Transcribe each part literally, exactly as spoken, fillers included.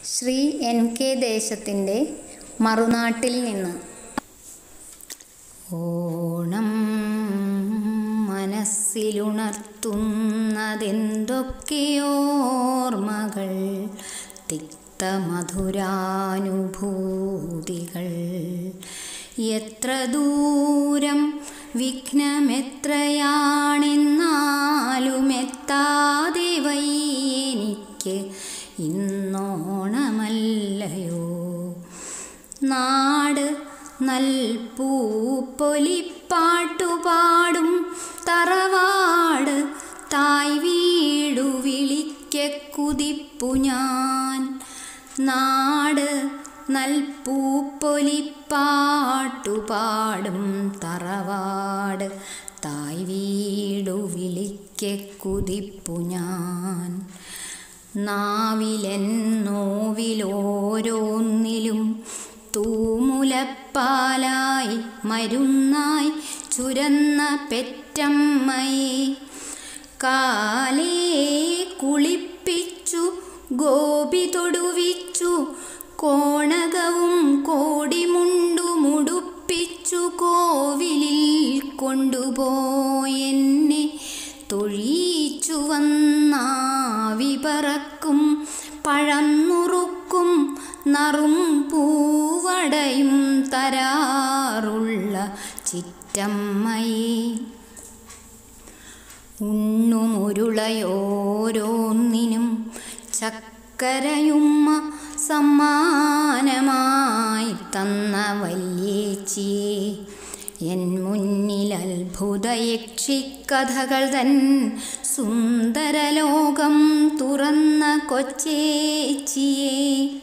Shri N K ദേശത്തിൻ്റെ മറുനാട്ടിൽ നിന്ന്. ഓണം മനസ്സിലുണർത്തുന്നതെന്തൊക്കെയോർമ്മകൾ, തിക്തമധുരാനുഭൂതികൾ. എത്ര ദൂരം വിഘ്നമെത്രയാണെന്നാലും എത്താതെ വയ്യെനിക്ക് ഇന്നോണമല്ലയോ. നാട് നൽപൂപ്പൊലിപ്പാട്ടുപാടും തറവാട് തായ് വീടു വിളിക്കെ കുതിപ്പു ഞാൻ. നാട് നൽപൂപ്പൊലിപ്പാട്ടുപാടും തറവാട് തായ് വീടു വിളിക്കെ കുതിപ്പു ഞാൻ. നാവിലെന്നോവിലോരോന്നിലും തൂമുലപ്പാലായി മരുന്നായി ചുരന്ന പെറ്റമ്മയെ കാലേ കുളിപ്പിച്ചു ഗോപി തൊടുവിച്ചു, കോണകവും കോടിമുണ്ടുമുടുപ്പിച്ചു കോവിലിൽ കൊണ്ടുപോയെന്നെ തൊഴീച്ചു വന്നാവി പറക്കും പഴം നുറുക്കും നറും പൂവടയും തരാറുള്ള ചിറ്റമ്മയെ. ഉണ്ണുമുരുളയോരോന്നിനും ചക്കരയുമ്മ സമ്മാനമായി തന്ന വല്യേച്ചിയെ, എൻ മുന്നിൽ അത്ഭുത യക്ഷിക്കഥകൾ തൻ സുന്ദരലോകം തുറന്ന കൊച്ചേച്ചിയെ,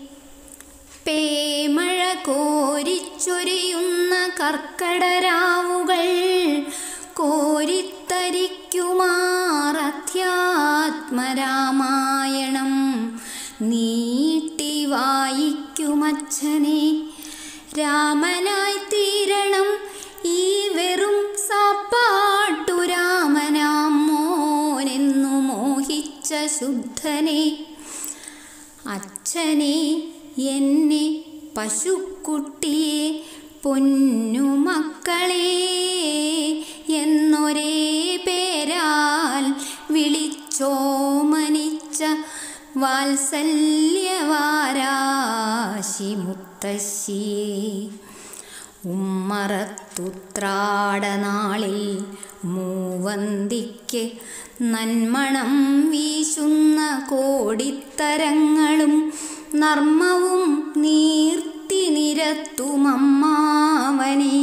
പേമഴ കോരിച്ചൊരിയുന്ന കർക്കടരാവുകൾ കോരിത്തരിക്കുമാറധ്യാത്മരാമായണം നീട്ടി വായിക്കുമച്ഛനെ. രാമനായി തീരണം ഈ വെറും സാപ്പാട്ടു രാമനാം മോനെന്നു മോഹിച്ച ശുദ്ധനെ. അച്ഛനെ എന്നെ പശുക്കുട്ടിയെ പൊന്നുമക്കളെ എന്നൊരേ പേരാൽ വിളിച്ചോമനിച്ച വാത്സല്യവാരാശി മുത്തശ്ശിയെ. ഉമ്മറത്തുത്രാടനാളിൽ മൂവന്തിക്ക് നന്മണം വീശുന്ന കോടിത്തരങ്ങളും നർമ്മവും നീർത്തി നിരത്തുമമ്മാവനെ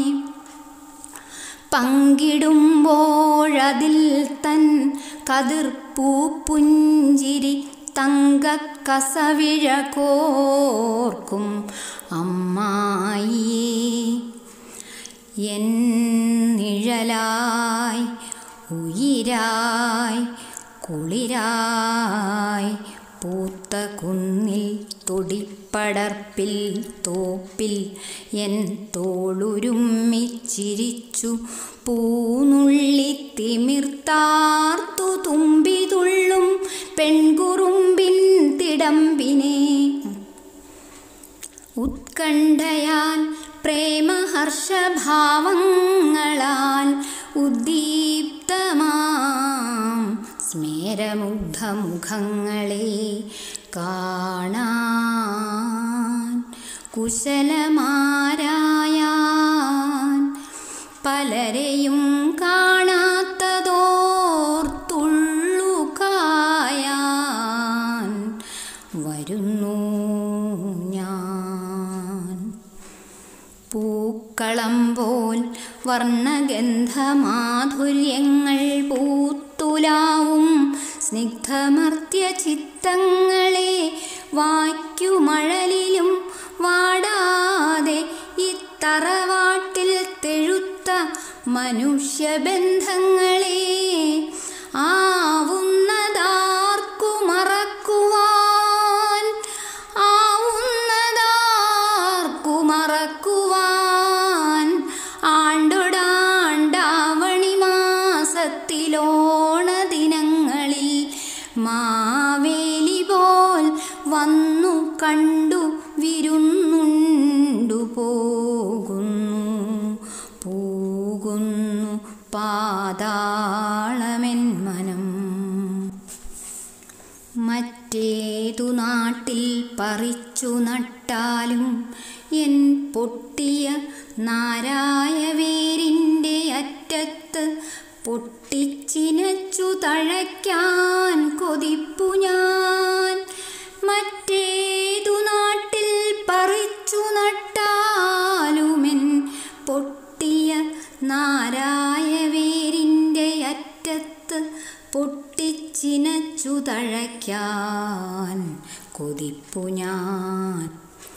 പങ്കിടുമ്പോഴതിൽ തൻ കതിർപ്പൂപ്പുഞ്ചിരി തങ്കക്കസവിഴ കോർക്കും അമ്മായിയെ. എൻ നിഴലായി ഉയിരായി കുളിരായി പൂത്ത കുന്നിൽ തൊടിപ്പടർപ്പിൽ തോപ്പിൽ എൻ തോളുരുമ്മിച്ചിരിച്ചു പൂനുള്ളി തിമിർത്താർത്തു തുമ്പിതുള്ളും പെൺകുറുമ്പിൻ തിടമ്പിനെ. ഉത്കണ്ഠയാൽ പ്രേമഹർഷഭാവങ്ങളാൽ ഉദ്ദീപ്തമാം സ്മേരമുഗ്ധമുഖങ്ങളെ കാണാൻ കുശലമാരായാൻ പലരെയും കാണാത്തതോർത്തുള്ളു കായാൻ വരുന്നു ഞാൻ. പൂക്കളം പോൽ വർണ്ണഗന്ധമാധുര്യങ്ങൾ പൂത്തുലാവും സ്നിഗ്ധമർത്യ ചിത്തങ്ങളെ വായ്ക്കുമഴലിലും വാടാതെ ഇത്തറവാട്ടിൽ തെഴുത്ത മനുഷ്യബന്ധങ്ങളെ ആവുന്നതാർക്കു മറക്കുവാൻ ആവുന്നതാർക്കു മറക്കുവാൻ ആണ്ടൊടാണ്ടാവണി മാസത്തിലോണ ദിനങ്ങളിൽ മാവേലി പോൽ വന്നു കണ്ണു മറ്റേതു നാട്ടിൽ പറിച്ചു നട്ടാലും എൻ പൊട്ടിയ നാരായ വേരിൻ്റെ അറ്റത്ത് പൊട്ടിച്ചിനച്ചു തഴയ്ക്കാൻ കൊതിപ്പു ഞാൻ. മറ്റേതു നാട്ടിൽ പറിച്ചു നട്ടാലുമെൻ പൊട്ടിയ നാരായ വേരിൻ്റെ അറ്റത്ത് പൊട്ടിച്ചിനച്ചു തഴയ്ക്കാൻ കൊതിപ്പു ഞാൻ.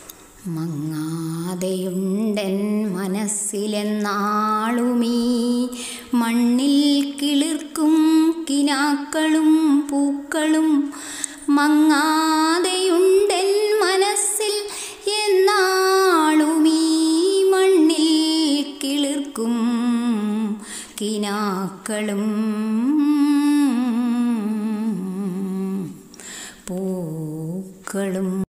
മങ്ങാതെയുണ്ടെൻ മനസ്സിലെന്നാളുമീ മണ്ണിൽ കിളിർക്കും കിനാക്കളും പൂക്കളും. മങ്ങാതെയുണ്ടെൻ മനസ്സിൽ എന്നാളുമീ മണ്ണിൽ കിളിർക്കും കിനാക്കളും പൂക്കളും.